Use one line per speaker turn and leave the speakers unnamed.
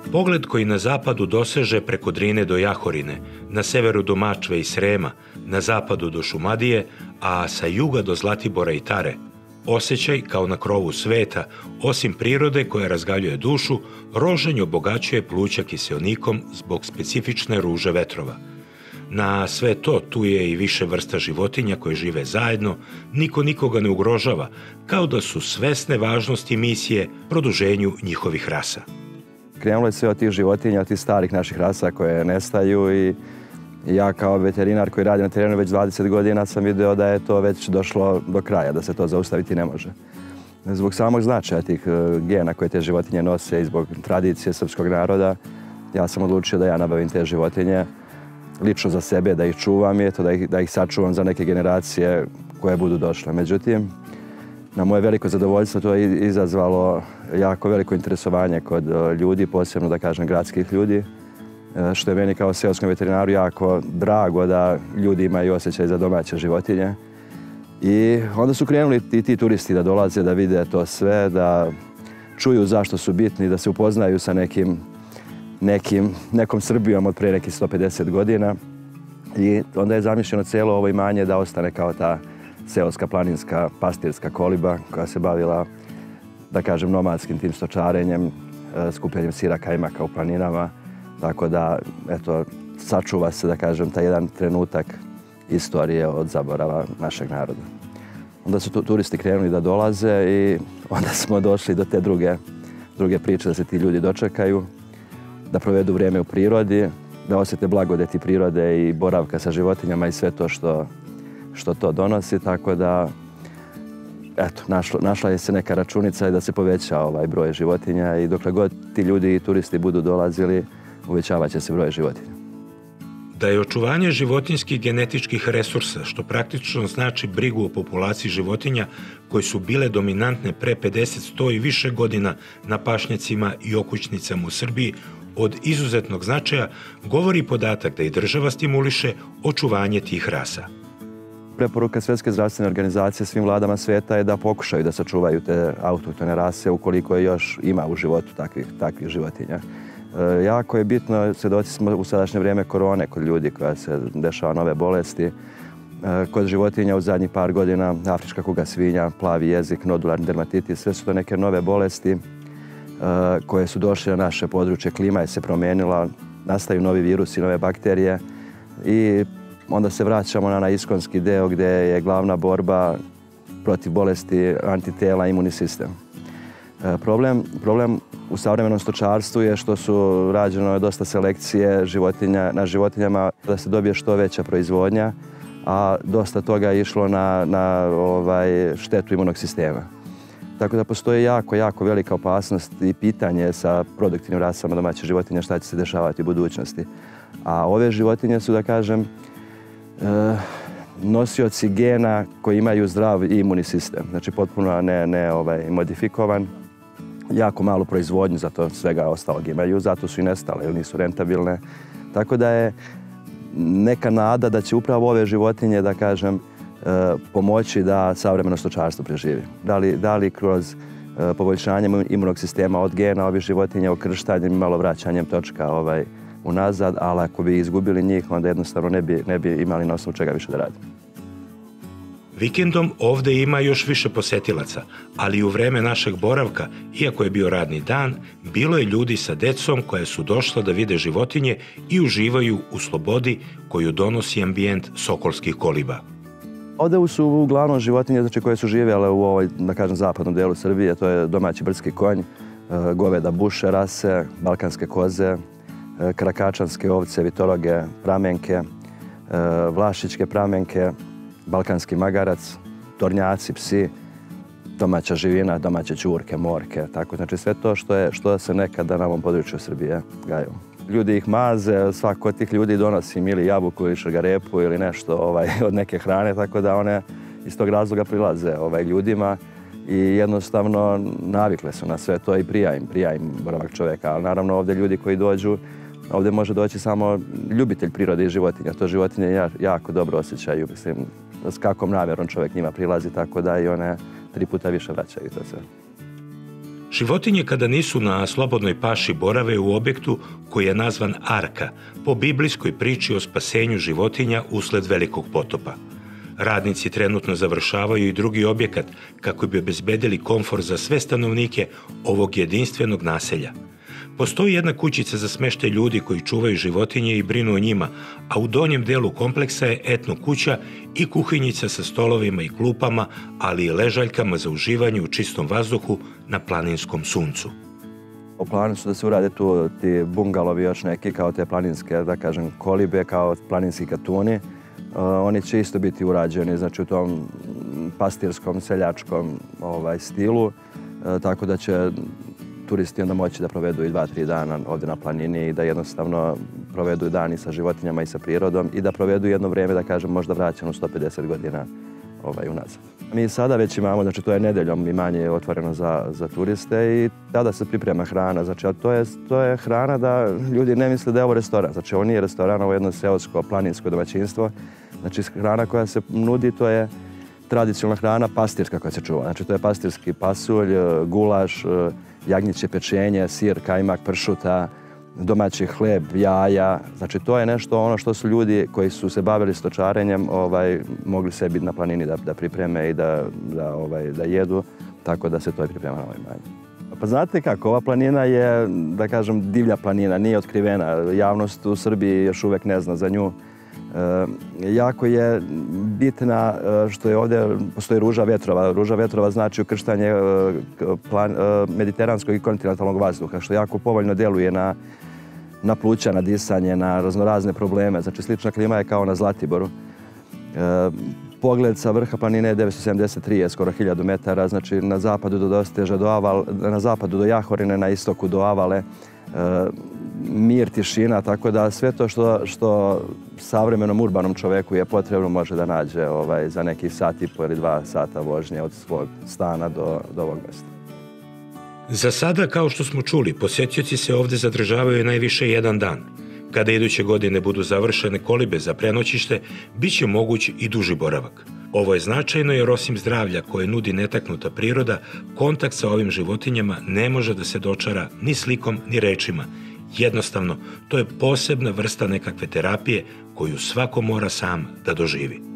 Pogled koji na zapadu doseže preko Drine do Jahorine, na severu do Mačve i Srema, na zapadu do Šumadije, a sa juga do Zlatibora i Tare. Osjećaj kao na krovu sveta, osim prirode koja razgaljuje dušu, Rožanj obogaćuje pluća kiseonikom zbog specifične ruže vetrova. Na sve to tu je i više vrsta životinja koje žive zajedno, niko nikoga ne ugrožava, kao da su svesne važnosti misije produženju njihovih rasa.
Krenulo je sve od tih životinja, od tih starih naših rasa koje nestaju i ja kao veterinar koji radi na terenu već 20 godina sam video da je to već došlo do kraja, da se to zaustaviti ne može. Zbog samog značaja tih gena koje te životinje nose i zbog tradicije srpskog naroda, ja sam odlučio da ja nabavim te životinje lično za sebe, da ih čuvam i da ih sačuvam za neke generacije koje budu došle. Međutim, na moje veliko zadovoljstvo to je izazvalo jako veliko interesovanje kod ljudi, posebno da kažem gradskih ljudi, što je meni kao seoskom veterinaru jako drago da ljudi imaju osjećaj za domaće životinje. I onda su krenuli i ti turisti da dolaze, da vide to sve, da čuju zašto su bitni, da se upoznaju sa nekom Srbijom od pre nekih 150 godina. I onda je zamišljeno cijelo ovo imanje da ostane kao ta seoska, planinska, pastirska koliba koja se bavila, da kažem, nomadskim tim stočarenjem, skupljanjem sira kajmaka u planinama. Tako da, eto, sačuva se, da kažem, taj jedan trenutak istorije od zaborava našeg naroda. Onda su turisti krenuli da dolaze i onda smo došli do te druge priče da se ti ljudi dočekaju, da provedu vrijeme u prirodi, da osjete blagodeti prirode i boravka sa životinjama i sve to što to donosi, tako da eto, našla je se neka računica i da se poveća ovaj broj životinja i dokle god ti ljudi i turisti budu dolazili, uvećavat će se broj životinja.
Da je očuvanje životinjskih genetičkih resursa, što praktično znači brigu o populaciji životinja koje su bile dominantne pre 50, 100 i više godina na pašnjacima i okućnicama u Srbiji, od izuzetnog značaja, govori podatak da i država stimuliše očuvanje tih rasa.
Preporuka Svjetske zdravstvene organizacije svim vladama svijeta je da pokušaju da sačuvaju te autohtone rase ukoliko je još ima u životu takvih životinja. Jako je bitno, svjedoci smo u sadašnje vrijeme korone kod ljudi koja se dešava nove bolesti. Kod životinja u zadnjih par godina afrička kuga svinja, plavi jezik, nodularni dermatitis, sve su to neke nove bolesti koje su došle na naše područje. Klima je se promijenila, nastaju novi virusi, nove bakterije i onda se vraćamo na iskonski deo gdje je glavna borba protiv bolesti antitela, imunni sistem. Problem u savremenom stočarstvu je što su rađeno dosta selekcije na životinjama da se dobije što veća proizvodnja, a dosta toga je išlo na štetu imunog sistema. Tako da postoji jako velika opasnost i pitanje sa produktivnim rasama domaćih životinja šta će se dešavati u budućnosti. A ove životinje su, da kažem, nosioci gena koji imaju zdrav imunni sistem. Znači potpuno ne modifikovan. Jako malu proizvodnju, zato svega ostalog imaju, zato su i nestale ili nisu rentabilne. Tako da je neka nada da će upravo ove životinje, da kažem, pomoći da savremeno stočarstvo preživi. Da li kroz poboljšanje imunog sistema od gena ovih životinja, okrštanjem i malo vraćanjem točka unazad, ali ako bi izgubili njih, onda jednostavno ne bi imali na osnovu čega više da radi.
Vikendom ovde ima još više posetilaca, ali i u vreme našeg boravka, iako je bio radni dan, bilo je ljudi sa decom koje su došla da vide životinje i uživaju u slobodi koju donosi ambijent sokolskih koliba.
Ovde su uglavnom životinje koje su živjele u ovoj, da kažem, zapadnom delu Srbije. To je domaći brdski konj, goveda buše rase, balkanske koze, krakačanske ovce, vitoroge, pramenke, vlašićke pramenke, balkanski magarac, tornjaci, psi, domaća živina, domaće ćurke, morke, tako. Znači sve to što se nekada na ovom području Srbije gaju. Ljudi ih maze, svako od tih ljudi donosi ili jabuku ili šargarepu ili nešto od neke hrane, tako da one iz tog razloga prilaze ljudima i jednostavno navikle su na sve to i prija im boravak čovjeka. Ali naravno ovdje ljudi koji dođu, ovdje može doći samo ljubitelj prirode i životinja. To životinje jako dobro osjećaju, mislim, s kakvom namjerom čovjek njima prilazi, tako da i one 3 puta više vraćaju to sve.
Životinje kada nisu na slobodnoj paši borave u objektu koji je nazvan Arka, po biblijskoj priči o spasenju životinja usled velikog potopa. Radnici trenutno završavaju i drugi objekat kako bi obezbedili komfor za sve stanovnike ovog jedinstvenog naselja. Postoji jedna kućica za smeštaj ljudi koji čuvaju životinje i brinu o njima, a u donjem delu kompleksa je etno kuća i kuhinjica sa stolovima i klupama, ali i ležaljkama za uživanje u čistom vazduhu na planinskom suncu.
U planu su da se urade tu ti bungalovi još neki kao te planinske, da kažem, kolibe, kao planinski katuni. Oni će isto biti urađeni, znači u tom pastirskom, seljačkom stilu, tako da će turisti onda moći da provedu i 2-3 dana ovdje na planini i da jednostavno provedu dani sa životinjama i sa prirodom i da provedu jedno vrijeme, da kažem, možda vraćeno 150 godina unazad. Mi sada već imamo, znači to je nedeljom imanje je otvoreno za turiste i tada se priprema hrana, znači to je hrana da ljudi ne misle da je ovo restoran, znači ovo nije restoran, ovo je jedno seosko, planinsko domaćinstvo, znači hrana koja se nudi to je tradicionalna hrana pastirska koja se čuva, znači to je pastirski pasulj, gulaš, jagnjeće pečenje, sir, kajmak, pršuta, domaći hleb, jaja. Znači to je nešto ono što su ljudi koji su se bavili stočarenjem mogli sebi na planini da pripreme i da jedu, tako da se to i priprema na ovoj imanju. Pa znate kako, ova planina je, da kažem, divlja planina, nije otkrivena. Javnost u Srbiji još uvijek ne zna za nju. Jako je bitna što je ovdje postoji ruža vetrova. Ruža vetrova znači ukrštanje mediteranskog i kontinentalnog vazduha, što jako povoljno djeluje na pluća, na disanje, na raznorazne probleme. Znači slična klima je kao na Zlatiboru. Pogled sa vrha planine je 973, je skoro 1000 metara, znači na zapadu do Dosteža, na zapadu do Jahorine, na istoku do Avale. Mir, tišina, tako da sve to što savremenom urbanom čoveku je potrebno može da nađe za neki sat i po ili 2 sata vožnje od svog stana do ovog mjesta.
Za sada, kao što smo čuli, posjetioci se ovdje zadržavaju najviše 1 dan. Kada iduće godine budu završene kolibe za prenoćište, bit će moguć i duži boravak. Ovo je značajno jer osim zdravlja koje nudi netaknuta priroda, kontakt sa ovim životinjama ne može da se dočara ni slikom ni rečima. Jednostavno, to je posebna vrsta nekakve terapije koju svako mora sam da doživi.